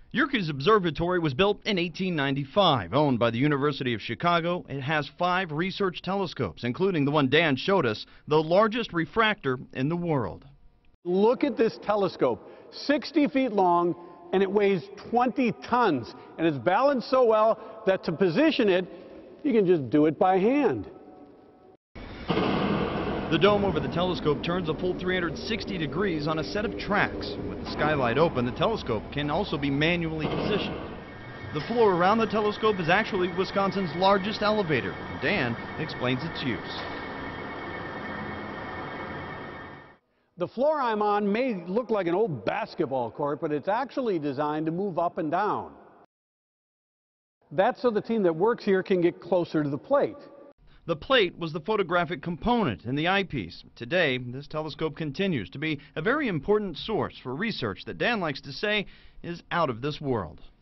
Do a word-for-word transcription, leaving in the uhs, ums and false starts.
Yerkes Observatory was built in eighteen ninety-five. Owned by the University of Chicago, it has five research telescopes, including the one Dan showed us, the largest refractor in the world. Look at this telescope, sixty feet long, and it weighs twenty tons. And it's balanced so well that to position it, you can just do it by hand. The dome over the telescope turns a full three hundred sixty degrees on a set of tracks. With the skylight open, the telescope can also be manually positioned. The floor around the telescope is actually Wisconsin's largest elevator. Dan explains its use. The floor I'm on may look like an old basketball court, but it's actually designed to move up and down. That's so the team that works here can get closer to the plate. The plate was the photographic component in the eyepiece. Today, this telescope continues to be a very important source for research that Dan likes to say is out of this world.